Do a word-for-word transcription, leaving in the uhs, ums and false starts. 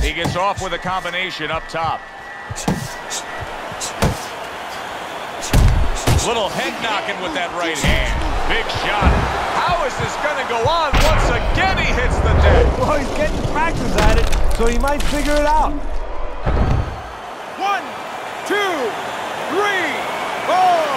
He gets off with a combination up top. Little head knocking with that right hand. Big shot. How is this going to go on? Once again, he hits the deck. Well, he's getting practice at it, so he might figure it out. One, two, three, four.